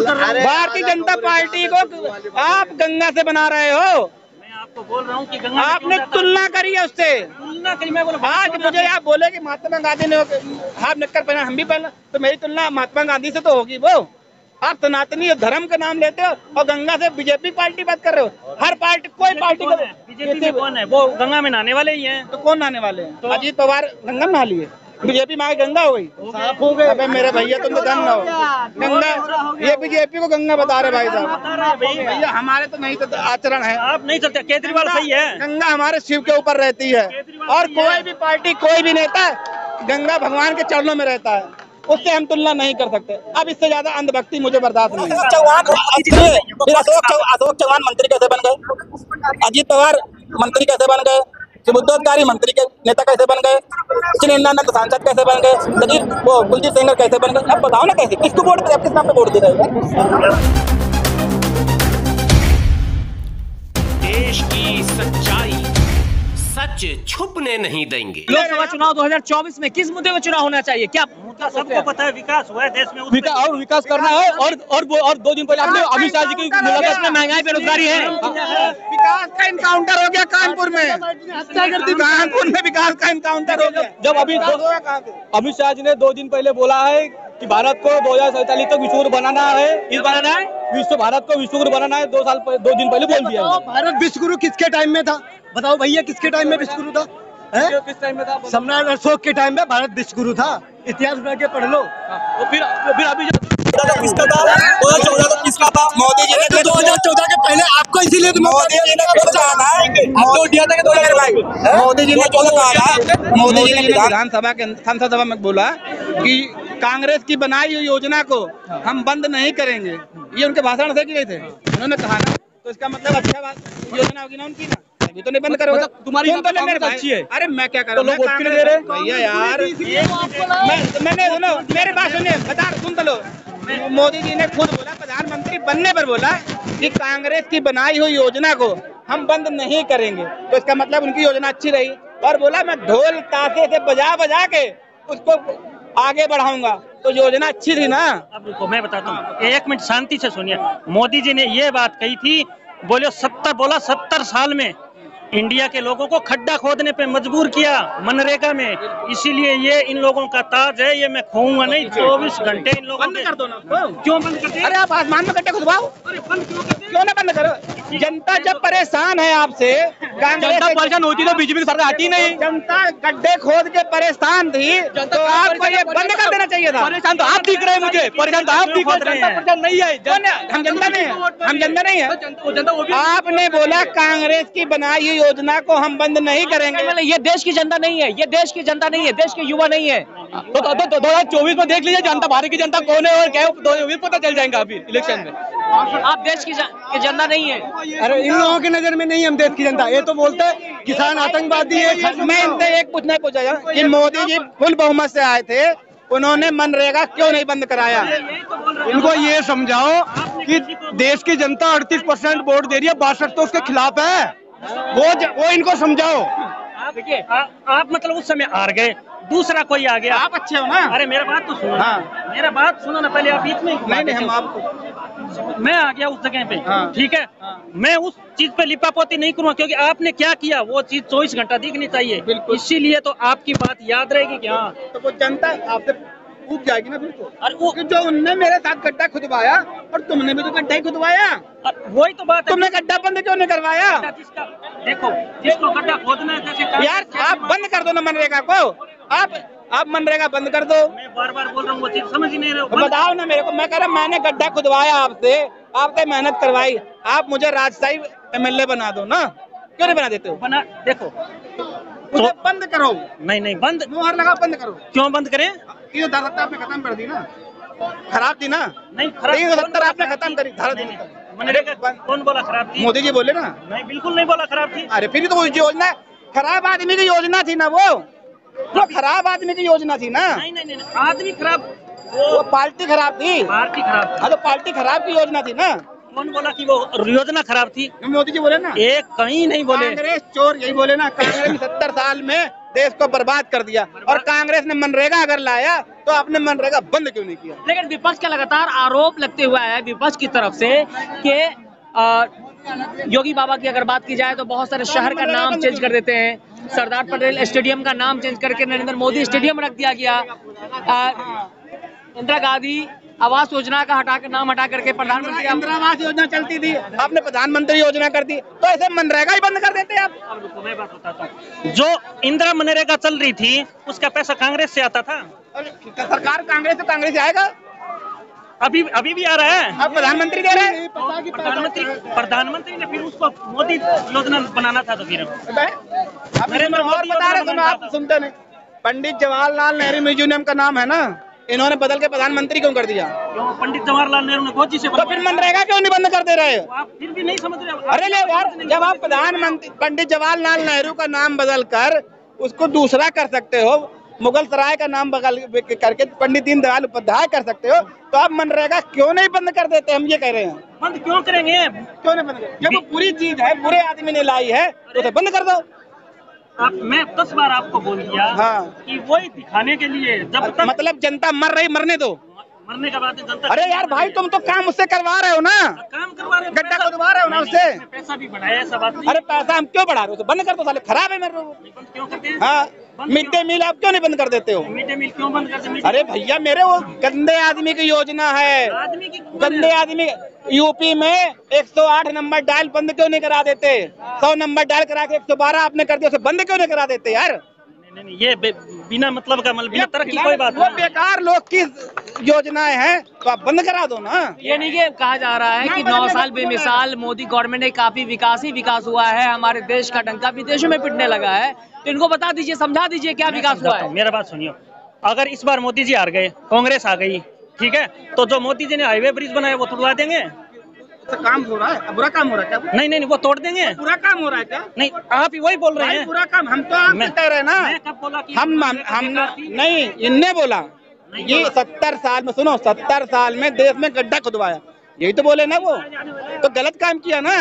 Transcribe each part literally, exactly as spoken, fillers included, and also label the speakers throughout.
Speaker 1: Bharatiya Janata party को आप गंगा से बना रहे हो।
Speaker 2: आपको बोल रहा हूँ कि गंगा
Speaker 1: आपने तुलना करी है उससे।
Speaker 2: तुलना करी मैं बोला
Speaker 1: आज मुझे आप बोले कि महात्मा गांधी ने हाफ निक्कर पहना, हम भी पहना, तो मेरी तुलना महात्मा गांधी से तो होगी। वो आप सनातनी धर्म का नाम लेते हो और गंगा से बीजेपी पार्टी बात कर रहे हो। हर पार्टी कोई पार्टी को
Speaker 2: बीजेपी में कौन है? वो गंगा में नहाने वाले ही हैं।
Speaker 1: तो कौन नहाने वाले हैं? तो अजीत पवार गंगा में नहा लिए, बीजेपी में गंगा हो गई, साफ हो गए। अबे मेरे भैया तुम तो गंगा हो गंगा, ये बीजेपी को गंगा बता रहे भाई साहब। भैया हमारे तो नहीं तो आचरण है,
Speaker 2: आप नहीं चलते। केजरीवाल सही है,
Speaker 1: गंगा हमारे शिव के ऊपर रहती है और कोई भी पार्टी कोई भी नेता गंगा भगवान के चरणों में रहता है, उससे हम तुलना नहीं कर सकते। अब इससे ज्यादा अंधभक्ति मुझे बर्दाश्त नहीं। चौहान फिर अशोक अशोक चौहान मंत्री कैसे बन गए? अजीत पवार मंत्री कैसे बन गए? सुबोधकारी मंत्री के नेता कैसे बन गए? चिन्नानंद सांसद कैसे बन गए? वो कुलदीप सिंह कैसे बन गए? अब बताओ ना कैसे, किसको वोट किस नाम पे वोट दे रहे हैं?
Speaker 3: देश की सच्चाई सच छुपने नहीं देंगे।
Speaker 2: लोकसभा चुनाव दो हज़ार चौबीस में किस मुद्दे पर चुनाव होना चाहिए? क्या मुद्दा सबको पता है? विकास हुआ है देश में,
Speaker 4: विकास और विकास करना है। और और और दो दिन पहले आपने अमित शाह जी की मुलाकात में
Speaker 2: महंगाई बेरोजगारी है,
Speaker 1: विकास का इनकाउंटर हो गया कानपुर में, कानपुर में विकास का इनकाउंटर हो गया।
Speaker 4: जब अभी अमित शाह जी ने दो दिन पहले बोला है कि भारत को दो हजार सैतालीस तक विश्व गुरु बनाना है, इस बनाना है विश्व भारत को विश्व गुरु बनाना है। दो साल दो दिन पहले बोल दिया।
Speaker 5: भारत विश्व गुरु किसके टाइम में था? बताओ भैया, किसके टाइम में विश्व गुरु था?
Speaker 4: किस टाइम में था?
Speaker 5: सम्राट अशोक के टाइम में भारत विश्व गुरु था। इतिहास में के पढ़ लो।
Speaker 4: तो फिर फिर अभी
Speaker 1: किसका था? दो हजार चौदह तो किसका था? मोदी जी ने
Speaker 5: दो हजार चौदह के पहले आपको इसीलिए
Speaker 1: मोदी जी ने खुद कहा था,
Speaker 4: आपको दिया था कि दो हजार भाई
Speaker 1: मोदी जी ने खुद कहा था, मोदी जी ने विधानसभा के संसद सभा में बोला कि कांग्रेस की बनाई हुई योजना को हम बंद नहीं करेंगे। ये उनके भाषण से कि नहीं थे? उन्होंने कहा ना, तो इसका मतलब अच्छा बात योजना होगी ना उनकी ना, अभी तो नहीं बंद करोगे।
Speaker 4: तुम्हारी
Speaker 1: तो मेरे भाई
Speaker 4: अच्छी है।
Speaker 1: अरे मैं क्या करूँ?
Speaker 4: लोग वोट क्यों दे रहे हैं
Speaker 1: भैया यार? मैंने सुनो, मेरी बात सुनिए, बता सुन तो लो। मोदी जी ने खुद बोला, प्रधानमंत्री बनने पर बोला कि कांग्रेस की बनाई हुई योजना को हम बंद नहीं करेंगे। तो इसका मतलब उनकी योजना अच्छी रही और बोला मैं ढोल ताशे से बजा बजा के उसको आगे बढ़ाऊंगा। तो योजना अच्छी थी ना।
Speaker 2: अब रुको मैं बताता हूँ, एक मिनट शांति से सुनिए। मोदी जी ने ये बात कही थी, बोले सत्तर बोला सत्तर साल में इंडिया के लोगों को खड्डा खोदने पे मजबूर किया मनरेगा में, इसीलिए ये इन लोगों का ताज है, ये मैं खोऊंगा नहीं। चौबीस घंटे इन लोगों
Speaker 1: बंद कर दो ना।
Speaker 2: क्यों बंद करते हैं?
Speaker 1: अरे आप आसमान में गड्ढे खुदवाओ, क्यों ना बंद करो? जनता जब परेशान है आपसे,
Speaker 4: जनता परेशान होती तो बीजेपी की सरकार आती नहीं।
Speaker 1: जनता गड्ढे खोद के परेशान थी, तो आपको ये बंद कर देना चाहिए था।
Speaker 4: परेशान तो आप दिख रहे हैं मुझे, परेशान तो आप दिख रहे हैं, परेशान नहीं है।
Speaker 1: हम जनता नहीं है, हम जनता नहीं है। आपने बोला कांग्रेस की बनाई योजना को हम बंद नहीं करेंगे।
Speaker 2: ये देश की जनता नहीं है, ये देश की जनता नहीं है, देश के युवा नहीं है।
Speaker 4: तो दो हजार चौबीस में देख लीजिए जनता, भारत की जनता कौन है और क्या है, दो हजार चौबीस पता चल जाएगा अभी इलेक्शन में।
Speaker 2: आप देश की जनता नहीं है।
Speaker 5: अरे इन लोगों की नजर में नहीं हम देश की जनता। ये तो बोलते हैं किसान आतंकवादी है।
Speaker 1: मैं इनसे एक पूछना पूछा कि मोदी जी फुल बहुमत से आए थे, उन्होंने मनरेगा क्यों नहीं बंद कराया?
Speaker 5: इनको ये समझाओ कि देश की जनता अड़तीस परसेंट वोट दे रही है, बासठ तो उसके खिलाफ है। वो वो इनको समझाओ।
Speaker 2: देखिए आप मतलब उस समय हार गए, दूसरा कोई आ गया।
Speaker 1: आप अच्छे हो ना?
Speaker 2: अरे मेरा बात तो सुनो।
Speaker 1: हाँ।
Speaker 2: मेरा बात सुनो ना पहले, आप बीच में
Speaker 1: नहीं नहीं हम आपको,
Speaker 2: मैं आ गया उस जगह पे।
Speaker 1: हाँ।
Speaker 2: ठीक है। हाँ। मैं उस चीज पे लिपापोती नहीं करूँगा, क्योंकि आपने क्या किया वो चीज चौबीस घंटा दिखनी चाहिए।
Speaker 1: बिल्कुल।
Speaker 2: इसीलिए तो आपकी बात याद रहेगी कि हाँ,
Speaker 1: तो वो जनता आपसे उब जाएगी ना। बिल्कुल।
Speaker 2: और वो
Speaker 1: जो उनने मेरे साथ गड्ढा खुदवाया और तुमने भी तो गड्ढा ही खुदवाया।
Speaker 2: वही तो बात है।
Speaker 1: तुमने गड्ढा बंद क्यों नहीं करवाया?
Speaker 2: जिसका देखो, जिसको गड्ढा खोदना है जैसे
Speaker 1: यार आप बंद कर दो ना मनरेगा को। आप आप मनरेगा बंद कर दो।
Speaker 2: मैं बार बार बोल रहा हूँ, वो चीज समझ ही नहीं रहे हो।
Speaker 1: बताओ ना मेरे को। मैं कह रहा मैंने गड्ढा खुदवाया आपसे, आपसे मेहनत करवाई, आप मुझे राजशाही एमएलए बना दो ना। क्यों नहीं बना देते हो?
Speaker 2: बना देखो
Speaker 1: तो बंद करो।
Speaker 2: नहीं नहीं बंद,
Speaker 1: मुहर लगा बंद करो।
Speaker 2: क्यों बंद करें?
Speaker 1: ये धारा आपने खत्म कर दी ना, खराब थी ना।
Speaker 2: नहीं
Speaker 1: तीन सौ सत्तर आपने खत्म करी धारा दी।
Speaker 2: मनरेगा कौन बोला खराब थी?
Speaker 1: मोदी जी बोले ना।
Speaker 2: नहीं बिल्कुल नहीं बोला खराब थी।
Speaker 1: अरे फिर तो वो योजना खराब आदमी की योजना थी ना, वो वो खराब आदमी की योजना थी ना।
Speaker 2: नहीं नहीं नहीं आदमी खराब,
Speaker 1: वो पार्टी खराब थी।
Speaker 2: पार्टी खराब।
Speaker 1: हाँ तो पार्टी खराब की योजना थी ना।
Speaker 2: कौन बोला कि वो योजना खराब थी?
Speaker 1: मोदी जी बोले ना।
Speaker 2: एक कहीं नहीं बोले।
Speaker 1: कांग्रेस चोर, यही बोले ना। कांग्रेस सत्तर साल में देश को बर्बाद कर दिया। और कांग्रेस ने मनरेगा अगर लाया तो आपने मनरेगा बंद क्यों नहीं किया?
Speaker 6: लेकिन विपक्ष का लगातार आरोप लगते हुआ है विपक्ष की तरफ से कि योगी बाबा की अगर बात की जाए तो बहुत सारे शहर का नाम चेंज कर देते हैं। सरदार पटेल स्टेडियम का नाम चेंज करके नरेंद्र मोदी स्टेडियम रख दिया गया। इंदिरा गांधी आवास योजना का हटा कर नाम हटा करके प्रधानमंत्री
Speaker 1: इंदिरा आवास योजना चलती थी, आपने प्रधानमंत्री योजना कर दी, तो ऐसे मनरेगा ही बंद कर देते आप।
Speaker 2: मैं बात बताता हूँ, जो इंदिरा मनरेगा चल रही थी उसका पैसा कांग्रेस से आता था।
Speaker 1: सरकार कांग्रेस तो कांग्रेस से आएगा,
Speaker 2: अभी अभी भी आ रहा है।
Speaker 1: अब प्रधानमंत्री दे रहे हैं।
Speaker 2: प्रधानमंत्री प्रधानमंत्री ने फिर उसको मोदी योजना बनाना था, तो फिर
Speaker 1: नरेंद्र मोदी बता रहे, आप सुनते नहीं। पंडित जवाहरलाल नेहरू म्यूजियम का नाम है ना, इन्होंने बदल के प्रधानमंत्री क्यों कर दिया?
Speaker 2: पंडित जवाहरलाल नेहरू ने गोची से
Speaker 1: तो फिर मनरेगा क्यों नहीं बंद कर दे रहे हो?
Speaker 2: आप फिर भी नहीं समझ रहे।
Speaker 1: अरे ले यार, जब आप प्रधानमंत्री पंडित जवाहरलाल नेहरू का नाम बदल कर उसको दूसरा कर सकते हो, मुगल सराय का नाम बदल करके पंडित दीनदयाल उपाध्याय कर सकते हो, तो आप मनरेगा क्यों नहीं बंद कर देते? हम ये कह रहे हैं।
Speaker 2: बंद क्यों करेंगे?
Speaker 1: क्यों नहीं बंद करेंगे? जब वो पूरी चीज है, पूरे आदमी ने लाई है, तो उसे बंद कर दो।
Speaker 2: आप मैं दस बार आपको बोल दिया
Speaker 1: हाँ।
Speaker 2: कि वही दिखाने के लिए जब तक
Speaker 1: मतलब जनता मर रही, मरने दो,
Speaker 2: मरने के बाद जनता।
Speaker 1: अरे यार भाई, तुम तो काम उससे करवा रहे हो ना,
Speaker 2: काम करवा रहे हो,
Speaker 1: गड्ढा खोदवा रहे हो ना उससे।
Speaker 2: पैसा भी बढ़ाया, ऐसा बात नहीं।
Speaker 1: अरे पैसा हम क्यों बढ़ा रहे हो? तो बंद कर दो साले, खराब है मेरे को।
Speaker 2: बंद क्यों करते हैं?
Speaker 1: हाँ, मिड डे मील आप क्यों नहीं बंद कर देते हो?
Speaker 2: मिड डे मील क्यों बंद करते हैं?
Speaker 1: अरे भैया मेरे, वो गंदे आदमी की योजना है,
Speaker 2: आदमी की
Speaker 1: गंदे आदमी। यूपी में एक सौ आठ नंबर डायल बंद क्यों नहीं करा देते? सौ नंबर डायल करा के एक सौ बारह आपने कर दिया, उसे बंद क्यों नहीं करा देते यार?
Speaker 2: नहीं नहीं, ये बिना मतलब का मतलब बिना तरक्की की कोई बात
Speaker 1: वो
Speaker 2: नहीं।
Speaker 1: बेकार लोग की योजनाएं हैं, तो आप बंद करा दो ना।
Speaker 6: ये नहीं कि कहा जा रहा है कि नौ साल बेमिसाल मोदी गवर्नमेंट ने काफी विकास ही विकास हुआ है, हमारे देश का डंका विदेशों में पिटने लगा है, तो इनको बता दीजिए, समझा दीजिए क्या विकास हुआ है।
Speaker 2: मेरा बात सुनिए, अगर इस बार मोदी जी हार गए, कांग्रेस आ गई, ठीक है, तो जो मोदी जी ने हाईवे ब्रिज बनाया वो तोड़वा देंगे।
Speaker 1: तो काम हो रहा है, बुरा काम हो रहा है क्या?
Speaker 2: नहीं नहीं, वो तोड़ देंगे।
Speaker 1: बुरा काम हो रहा है क्या?
Speaker 2: नहीं, आप ही वही बोल रहे हैं।
Speaker 1: बुरा काम हम तो आपसे कह रहे हैं ना।
Speaker 2: मैं कब बोला कि
Speaker 1: हम हम नहीं, इनने बोला ये सत्तर साल में, सुनो, सत्तर साल में देश में गड्ढा खुदवाया, यही तो बोले ना वो, तो गलत काम किया ना।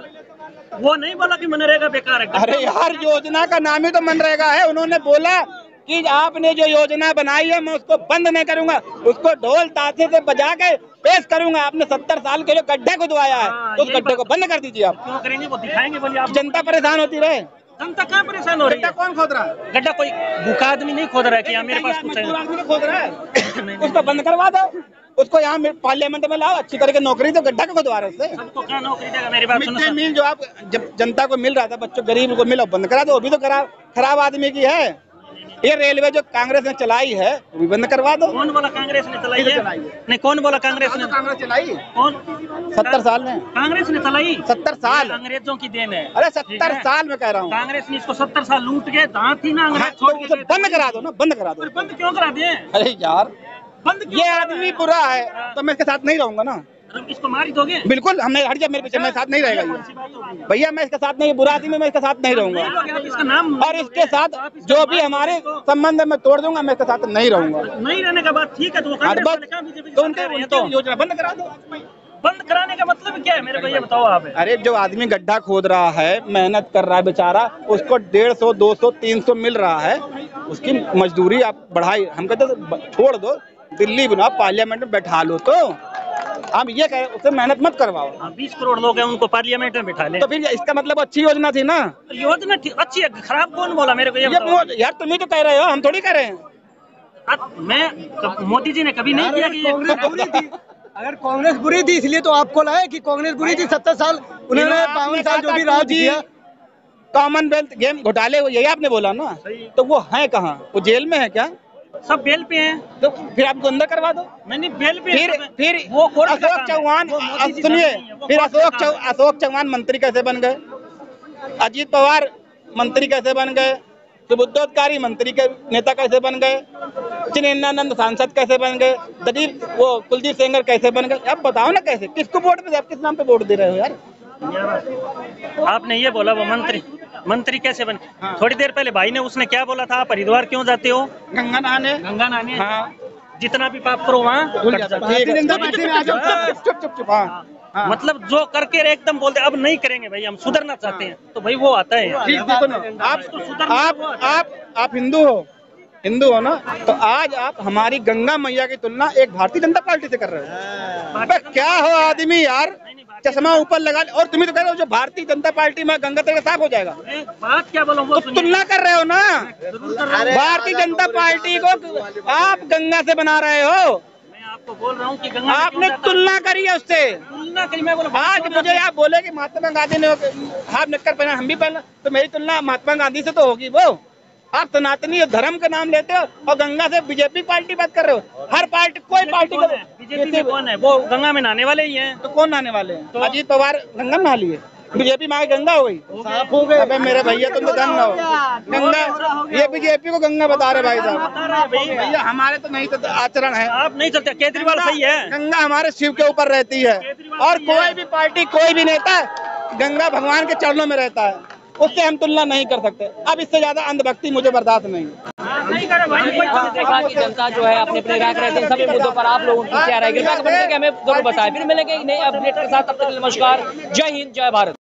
Speaker 2: वो नहीं बोला कि मनरेगा बेकार है।
Speaker 1: अरे यार, योजना का नाम ही तो मनरेगा है। उन्होंने बोला कि आपने जो योजना बनाई है मैं उसको बंद नहीं करूंगा, उसको ढोल ताशे से बजा के पेश करूंगा। आपने सत्तर साल के जो गड्ढा खुदवाया है, तो उस गड्ढे को बंद कर दीजिए आप।
Speaker 2: क्यों करेंगे? वो दिखाएंगे, बोलिए आप।
Speaker 1: जनता परेशान होती रहे।
Speaker 2: जनता कहाँ परेशान हो रही है?
Speaker 1: गड्ढा कौन खोद रहा है?
Speaker 2: गड्ढा कोई भूखा आदमी नहीं खोद रहा है कि यहाँ मेरे पास कुछ है।
Speaker 1: आदमी तो खोद रहा है, उसको बंद करवा दो, उसको यहाँ पार्लियामेंट में लाओ, अच्छी तरह की नौकरी, तो गड्ढा को खुदवा रहे उससे।
Speaker 2: सबको क्या नौकरी देगा? मेरी बात सुनो।
Speaker 1: मिड डे मील जो आप जब जनता को मिल रहा था, बच्चों गरीब को मिला, बंद करा दो। वो भी तो खराब खराब आदमी की है। ये रेलवे जो कांग्रेस ने चलाई है वो भी बंद करवा दो।
Speaker 2: कौन बोला कांग्रेस ने चलाई है? नहीं, कौन बोला कांग्रेस ने?
Speaker 1: कांग्रेस चलाई
Speaker 2: कौन?
Speaker 1: सत्तर साल में
Speaker 2: कांग्रेस ने चलाई।
Speaker 1: सत्तर साल
Speaker 2: अंग्रेजों की देन है।
Speaker 1: अरे सत्तर साल में कह रहा हूँ,
Speaker 2: कांग्रेस ने इसको सत्तर साल लूट के जहाँ थी ना, अंग्रेज
Speaker 1: हाँ,
Speaker 2: छोड़
Speaker 1: तो
Speaker 2: के
Speaker 1: उसे
Speaker 2: गए।
Speaker 1: बंद करा दो ना, बंद करा दो।
Speaker 2: बंद क्यों करा दिए?
Speaker 1: अरे यार,
Speaker 2: बंद क्यों?
Speaker 1: ये आदमी बुरा है तो मैं इसके साथ नहीं रहूंगा ना।
Speaker 2: हम इसको मार ही दोगे?
Speaker 1: बिल्कुल, हमने हट जा मेरे पीछे, मेरे साथ नहीं रहेगा ये भैया, मैं इसके साथ नहीं, बुरा आदमी मैं इसके साथ नहीं रहूंगा।
Speaker 2: आप इसका नाम
Speaker 1: और इसके साथ जो भी हमारे संबंध है मैं तोड़ दूंगा, मैं इसके साथ नहीं रहूंगा।
Speaker 2: नहीं रहने का बात ठीक है, तो वो कांग्रेस वाले कहाँ बीजेपी के
Speaker 1: तो
Speaker 2: साथ
Speaker 1: उनके
Speaker 2: रह रहे हैं?
Speaker 1: तो
Speaker 2: तो
Speaker 1: योजना बंद करा दो।
Speaker 2: बंद कराने का मतलब क्या है मेरे को ये बताओ आप।
Speaker 1: अरे जो आदमी गड्ढा खोद रहा है, मेहनत कर रहा है बेचारा, उसको डेढ़ सौ दो सौ तीन सौ मिल रहा है, उसकी मजदूरी आप बढ़ाई। हम कहते छोड़ दो, दिल्ली बनाओ, पार्लियामेंट में बैठा लो। तो हम ये कहें उससे मेहनत मत करवाओ।
Speaker 2: बीस करोड़ लोग हैं, उनको पार्लियामेंट में बैठा ले।
Speaker 1: तो फिर इसका मतलब अच्छी योजना थी ना।
Speaker 2: योजना अच्छी है, खराब कौन बोला मेरे को ये
Speaker 1: ये
Speaker 2: बताओ।
Speaker 1: मो- यार तुम ही तो कह रहे हो, हम थोड़ी कह रहे हैं।
Speaker 2: अब मैं कब- मोदी जी ने कभी नहीं किया कि ये
Speaker 5: बुरी थी, अगर कांग्रेस बुरी थी इसलिए तो आपको लगा कि कांग्रेस बुरी थी। सत्तर साल उन्होंने बावन साल जो भी राज किया।
Speaker 1: कॉमनवेल्थ गेम घोटाले यही आपने बोला ना, तो वो है कहाँ? वो जेल में है क्या?
Speaker 2: सब बेल पे हैं।
Speaker 1: तो फिर आपको अंदर करवा दो।
Speaker 2: नहीं नहीं, बेल पे
Speaker 1: फिर
Speaker 2: हैं।
Speaker 1: फिर
Speaker 2: वो कोर्ट का
Speaker 1: अशोक
Speaker 2: काम है।
Speaker 1: चौहान,
Speaker 2: वो मोदी जी
Speaker 1: सुनिए,
Speaker 2: का नहीं है, वो
Speaker 1: फिर
Speaker 2: कोर्ट का
Speaker 1: अशोक
Speaker 2: काम
Speaker 1: चौ,
Speaker 2: है।
Speaker 1: अशोक चौहान मंत्री कैसे बन गए? अजीत पवार मंत्री कैसे बन गए? सुबुद्धोत्कारी मंत्री के नेता कैसे बन गए? चिन्नानंद सांसद कैसे बन गए? दलीप वो कुलदीप सेंगर कैसे बन गए? अब बताओ ना कैसे, किसको वोट पे, आप किस नाम पे वोट दे रहे हो यार?
Speaker 2: आपने ये बोला वो मंत्री मंत्री कैसे बन? थोड़ी देर पहले भाई ने उसने क्या बोला था, आप हरिद्वार क्यों जाते हो?
Speaker 1: गंगा नहाने।
Speaker 2: गंगा नहाने।
Speaker 1: हाँ,
Speaker 2: जितना भी पाप करो वहाँ
Speaker 1: भूल जाता है। भारतीय जनता पार्टी में आ जाओ, चुप चुप चुप चुप हाँ हाँ।
Speaker 2: मतलब जो करके एकदम बोलते अब नहीं करेंगे भाई, हम सुधरना चाहते हैं, तो भाई वो आता है।
Speaker 1: ठीक देखो ना, आप आप आप आप हिंदू हो, हिंदू हो ना, तो आज आप हमारी गंगा मैया की तुलना एक भारतीय जनता पार्टी से कर रहे हो। अबे क्या हो आदमी यार, चश्मा ऊपर लगा और तुम्हें तो कह रहे हो जो भारतीय जनता पार्टी में गंगा तक साफ हो जाएगा।
Speaker 2: बात क्या बोलूं, वो
Speaker 1: तो तुलना कर रहे हो ना, भारतीय जनता पार्टी को आप गंगा से बना रहे हो।
Speaker 2: मैं आपको बोल रहा हूँ कि गंगा
Speaker 1: आपने तुलना करी है उससे,
Speaker 2: तुलना करी। मैं बोला
Speaker 1: आज मुझे आप बोले कि महात्मा गांधी ने हाफ निक्कर पहना, हम भी पहना, तो मेरी तुलना महात्मा गांधी से तो होगी। वो आप सनातनी धर्म का नाम लेते हो और गंगा से बीजेपी पार्टी बात कर रहे हो। हर पार्टी कोई पार्टी को
Speaker 2: बीजेपी में कौन है, वो गंगा में नहाने वाले ही हैं।
Speaker 1: तो कौन नहाने वाले हैं? तो अजीत पवार गंगा में नहा लिए, बीजेपी में गंगा हो गई, साफ हो गए। अबे मेरे भैया तुम तो धन हो गंगा, ये बीजेपी को गंगा बता रहे भाई साहब। भैया हमारे तो नहीं तो आचरण है,
Speaker 2: आप नहीं चलते। केजरीवाल सही है,
Speaker 1: गंगा हमारे शिव के ऊपर रहती है और कोई भी पार्टी कोई भी नेता गंगा भगवान के चरणों में रहता है, उससे हम तुलना नहीं कर सकते। अब इससे ज्यादा अंधभक्ति मुझे बर्दाश्त नहीं।
Speaker 6: देखा कि जनता जो है अपने अपने राय रहते हैं सभी मुद्दों पर। आप लोगों की क्या राय है, हमें जरूर बताएं। फिर मिलेंगे एक नए अपडेट के साथ, तब तक नमस्कार, जय हिंद, जय भारत।